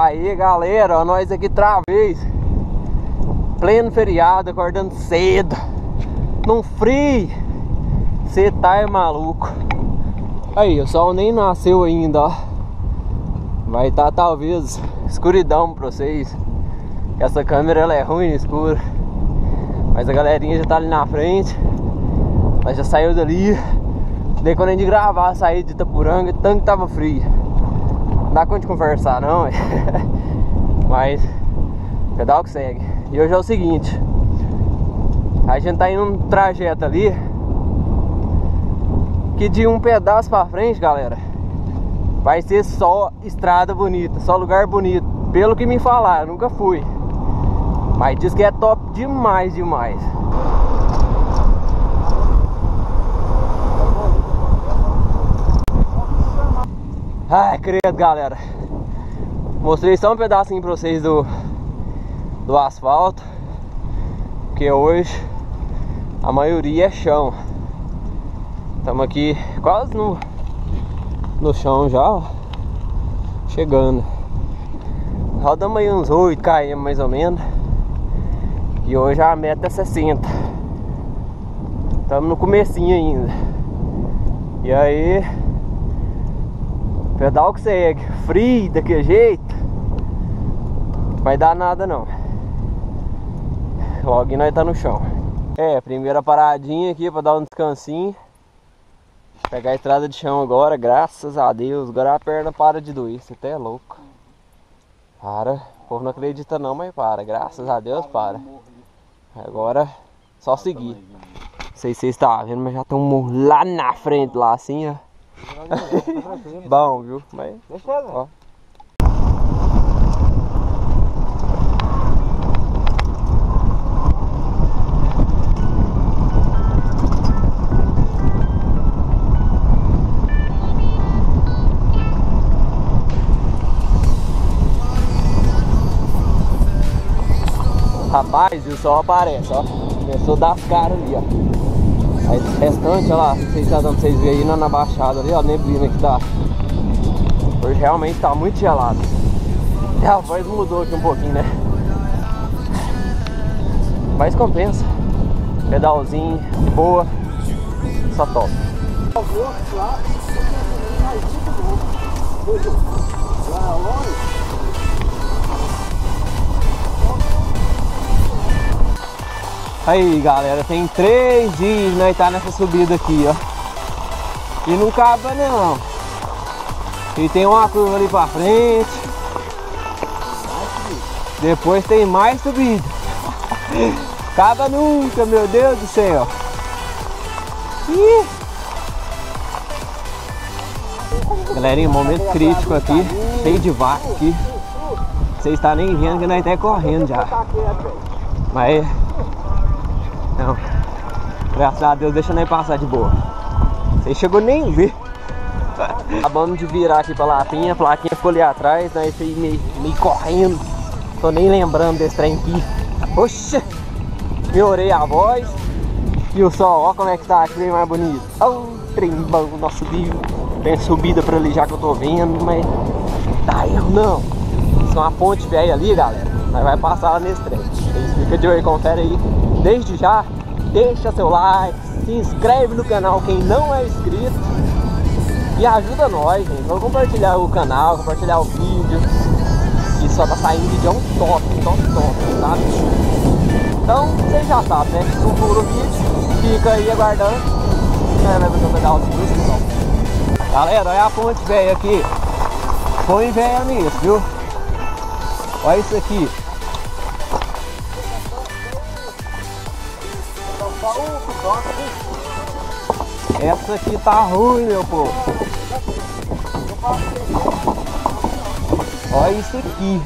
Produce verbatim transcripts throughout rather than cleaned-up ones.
Aí galera, ó, nós aqui outra vez, pleno feriado, acordando cedo, num frio. Cê tá é maluco. Aí, o sol nem nasceu ainda, ó. Vai tá talvez escuridão pra vocês. Essa câmera ela é ruim no escuro. Mas a galerinha já tá ali na frente. Nós já saiu dali. Daí quando a gente gravar, sair de Itapuranga, tanto que tava frio. Não dá conta de conversar não. Mas pedal que segue. E hoje é o seguinte, a gente tá indo num trajeto ali que de um pedaço pra frente, galera, vai ser só estrada bonita, só lugar bonito. Pelo que me falaram, eu nunca fui, mas diz que é top demais, demais. Ai, credo, galera. Mostrei só um pedacinho pra vocês do, do asfalto, porque hoje a maioria é chão. Estamos aqui quase no, no chão já, ó. Chegando. Rodamos aí uns oito quilômetros mais ou menos. E hoje a meta é sessenta. Estamos no comecinho ainda. E aí, pedal que segue. Frio daquele jeito, não vai dar nada não. Logo nós tá no chão. É, primeira paradinha aqui pra dar um descansinho. Pegar a estrada de chão agora, graças a Deus. Agora a perna para de doer, você até é louco. Para, o povo não acredita não, mas para, graças a Deus para. Agora, só seguir. Não sei se vocês estão vendo, mas já tem um morro lá na frente, lá assim, ó. Bom, viu? Mas, ó. Rapaz, e o sol aparece, ó. Começou a dar as caras ali, ó. Aí restante, olha lá, não sei se tá dando pra vocês verem aí na, na baixada ali, ó, a neblina que tá. Hoje realmente tá muito gelado. E a voz mudou aqui um pouquinho, né? Mas compensa. Pedalzinho, boa, só top. Aí galera, tem três dias nós tá nessa subida aqui, ó. E não acaba não. E tem uma curva ali pra frente. Depois tem mais subida. Acaba nunca, meu Deus do céu. Ih. Galerinha, momento crítico aqui. Cheio de vaca aqui. Vocês estão nem vendo que nós tá correndo já. Mas não, graças a Deus, deixa nós passar de boa. Você chegou nem ver. Acabamos de virar aqui pra Lapinha, a plaquinha ficou ali atrás, nós fui meio, meio correndo. Tô nem lembrando desse trem aqui. Oxa, melhorei a voz. E o sol, ó como é que tá aqui, bem mais bonito. Oh, trem bom, nosso Deus. Tem subida pra ali já que eu tô vendo, mas tá erro não. Isso é uma ponte velha ali, galera. Nós vai passar lá nesse trem. Vocês ficam de olho, confere aí. Desde já, deixa seu like, se inscreve no canal quem não é inscrito e ajuda nós, gente. Vamos compartilhar o canal, compartilhar o vídeo. E só tá saindo vídeo top, top, top, sabe? Então, vocês já sabem, né? Se não for o vídeo, fica aí aguardando. É, vai ver o pedal de luz, galera, olha a ponte velha aqui. Põe velha nisso, viu? Olha isso aqui. Essa aqui tá ruim, meu povo. Olha isso aqui.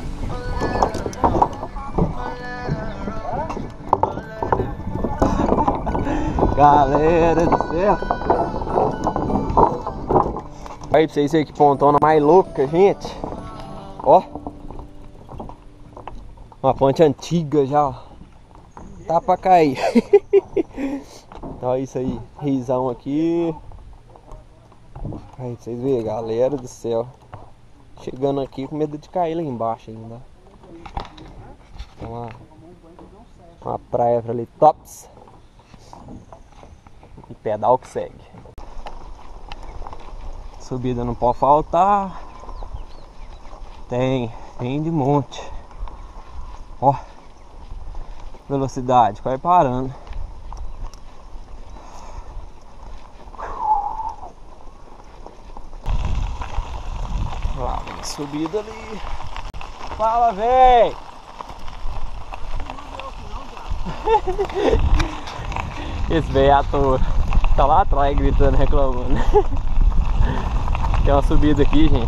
Galera do céu. Aí pra vocês verem que pontona mais louca, gente. Ó. Uma ponte antiga já, ó. Tá pra cair. Olha isso aí, risão aqui. Aí pra vocês verem, galera do céu. Chegando aqui com medo de cair lá embaixo ainda. Tem uma, uma praia pra ali, tops. E pedal que segue. Subida não pode faltar. Tem, tem de monte. Ó, velocidade, vai parando. Lá, subida ali. Fala, véi! Esse véi à toa tá lá atrás gritando, reclamando. Tem uma subida aqui, gente.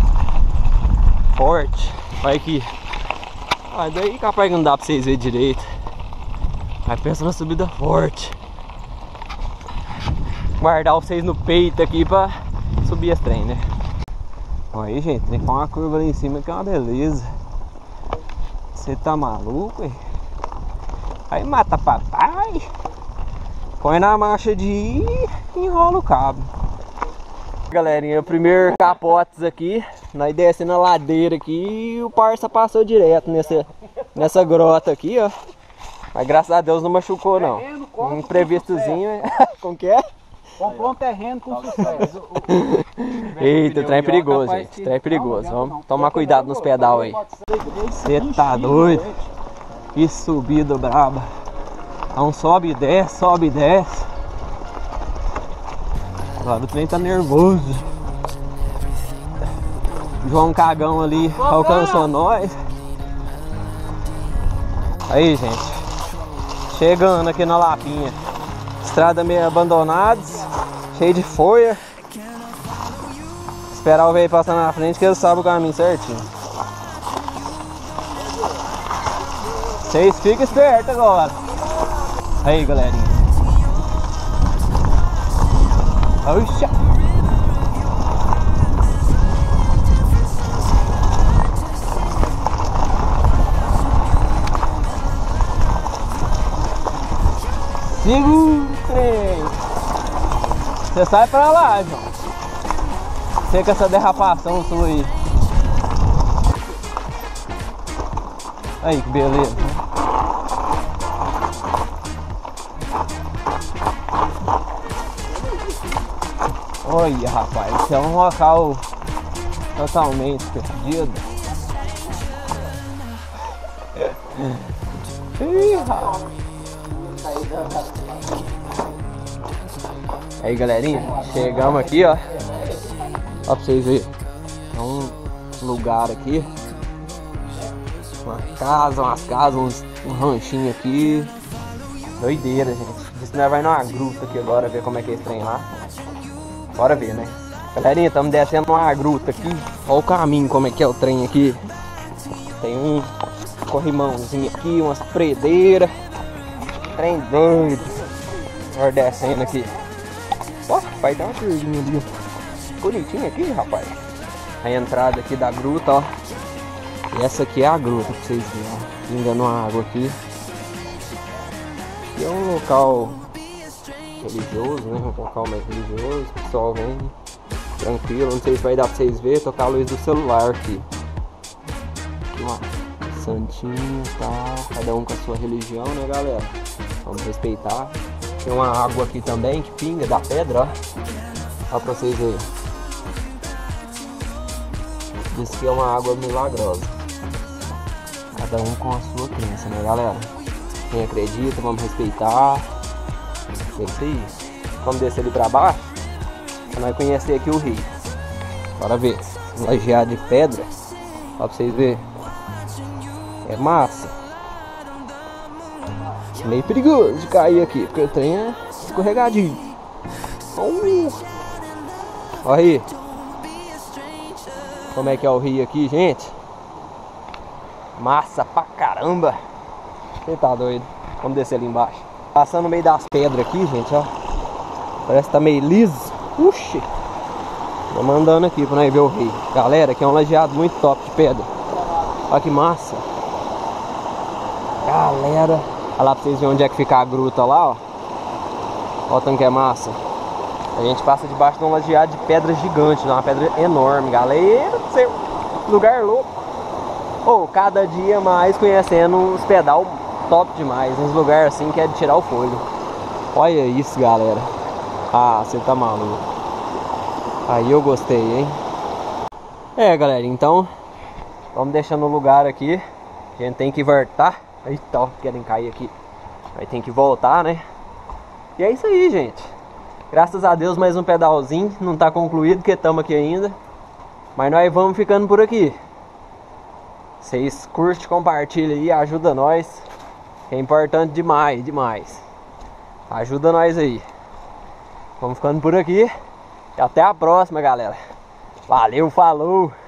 Forte. Olha aqui. Ah, daí capaz que não dá pra vocês verem direito. Mas pensa na subida forte. Guardar vocês no peito aqui pra subir as trem, né? Olha aí, gente, tem que pôr uma curva ali em cima que é uma beleza. Você tá maluco, hein? Aí mata papai. Põe na marcha de ir e enrola o cabo. Galerinha, o primeiro capotes aqui. Nós descendo a ladeira aqui e o parça passou direto nessa, nessa grota aqui, ó. Mas graças a Deus não machucou, não. Um imprevistozinho. Como que é? Comprou um terreno com sucesso. Eita, o trem é perigoso, gente. O trem é perigoso. Vamos tomar cuidado nos pedal aí. Você tá doido? Que subida braba. Então sobe e desce, sobe e desce. Agora o trem tá nervoso. João Cagão ali alcançou nós. Aí, gente. Chegando aqui na Lapinha. Estrada meio abandonada, cheio de folha. Esperar o velho passar na frente que ele sabe o caminho certinho. Vocês ficam espertos agora. Aí, galerinha. Oxa. Segura o trem. Você sai pra lá, João. Você com essa derrapação sua aí. Aí, que beleza. Olha, rapaz, isso é um local totalmente perdido. Ih, rapaz. Aí, galerinha, chegamos aqui, ó. Ó pra vocês verem. É um lugar aqui. Uma casa, umas casas, uns, um ranchinho aqui. Doideira, gente. Diz que nós vai numa gruta aqui agora, ver como é que é esse trem lá. Bora ver, né? Galerinha, estamos descendo uma gruta aqui. Olha o caminho, como é que é o trem aqui. Tem um corrimãozinho aqui, umas predeiras. Trem doido. Bora descendo aqui. Ó, vai dar uma curvinha ali. Bonitinho aqui, rapaz. A entrada aqui da gruta, ó. E essa aqui é a gruta, pra vocês verem, ó. Pingando água aqui. Aqui é um local religioso, né? Um local mais religioso. O pessoal vem tranquilo. Não sei se vai dar pra vocês verem. Tocar a luz do celular aqui. Aqui, ó. Santinho, tá? Cada um com a sua religião, né, galera? Vamos respeitar. Tem uma água aqui também que pinga da pedra, ó. Ó pra vocês verem. Diz que é uma água milagrosa. Cada um com a sua crença, né, galera? Quem acredita, vamos respeitar. É isso aí. Vamos descer ali pra baixo pra nós conhecer aqui o rio. Bora ver. Um lajeado de pedra. Ó pra vocês verem. É massa. Meio perigoso de cair aqui, porque o trem é escorregadinho. Uh. Olha aí. Como é que é o rio aqui, gente? Massa pra caramba. Você tá doido? Vamos descer ali embaixo. Passando no meio das pedras aqui, gente, ó. Parece que tá meio liso. Puxa. Vamos andando aqui pra nós ver o rio. Galera, aqui é um lajeado muito top de pedra. Olha que massa. Galera. Olha lá pra vocês verem onde é que fica a gruta lá, ó. Olha o tanto que é massa. A gente passa debaixo de um lajeado de pedra gigante, uma pedra enorme, galera do céu. Lugar louco. Ou oh, cada dia mais conhecendo uns pedal top demais. Uns lugares assim que é de tirar o fôlego. Olha isso, galera. Ah, você tá maluco. Aí eu gostei, hein? É, galera, então vamos deixando o lugar aqui. A gente tem que voltar. Eita, querem cair aqui. Aí tem que voltar, né? E é isso aí, gente. Graças a Deus mais um pedalzinho. Não tá concluído porque estamos aqui ainda. Mas nós vamos ficando por aqui. Vocês curtem, compartilham aí, ajuda nós. É importante demais, demais. Ajuda nós aí. Vamos ficando por aqui. E até a próxima, galera. Valeu, falou!